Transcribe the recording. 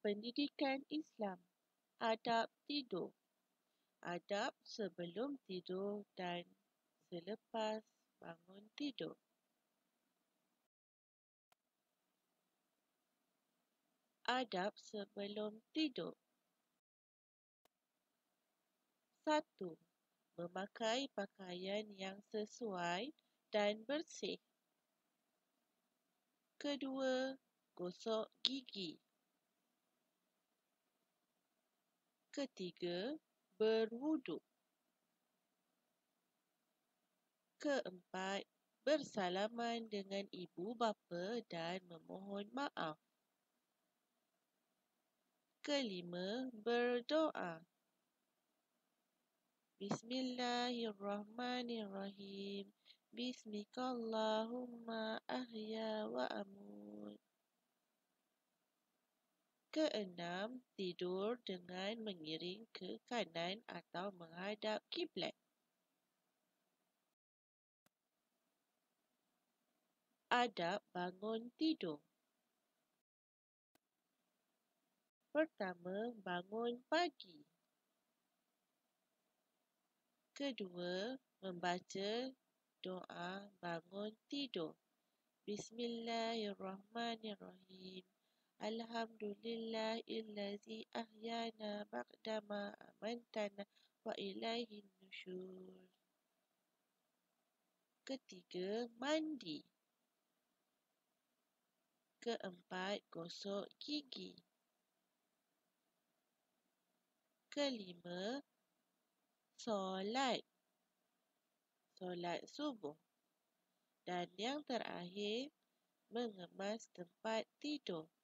pendidikan Islam. Adab tidur. Adab sebelum tidur dan selepas bangun tidur. Adab sebelum tidur. 1. Memakai pakaian yang sesuai dan bersih. Kedua, gosok gigi. Ketiga, berwuduk. Keempat, bersalaman dengan ibu bapa dan memohon maaf. Kelima, berdoa. Bismillahirrahmanirrahim. Bismikallahumma ahya wa amut. Keenam, tidur dengan mengiring ke kanan atau menghadap kiblat. Adab bangun tidur. Pertama, bangun pagi. Kedua, membaca doa bangun tidur. Bismillahirrahmanirrahim. Alhamdulillahillazi ahyana ba'dama amantana wa ilaihin nusyur. Ketiga, mandi. Keempat, gosok gigi. Kelima, solat subuh. Dan yang terakhir, mengemas tempat tidur.